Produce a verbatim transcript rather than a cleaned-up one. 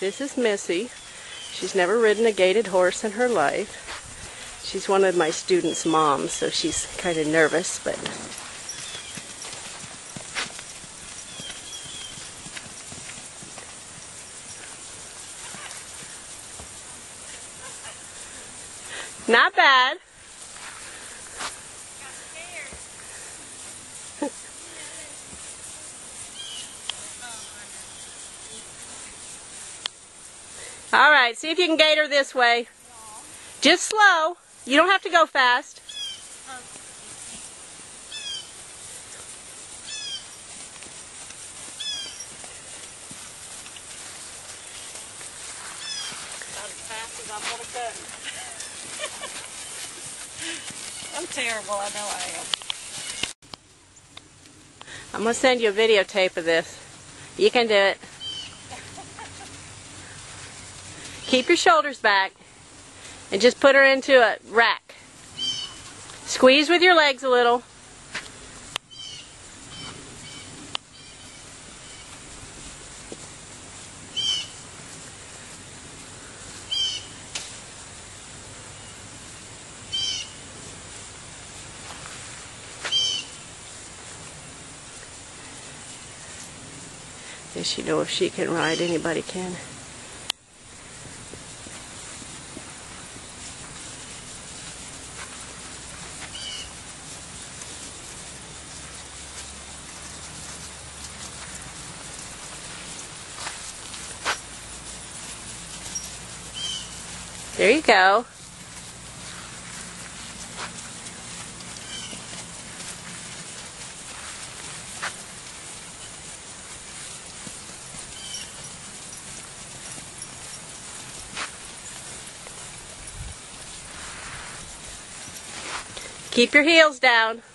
This is Missy. She's never ridden a gaited horse in her life. She's one of my students' moms, so she's kind of nervous, but not bad. All right, see if you can gait her this way. Just slow. You don't have to go fast. Not as fast as I'm gonna go. I'm terrible, I know I am. I'm going to send you a videotape of this. You can do it. Keep your shoulders back and just put her into a rack. Squeeze with your legs a little. Does she know if she can ride? Anybody can. There you go. Keep your heels down.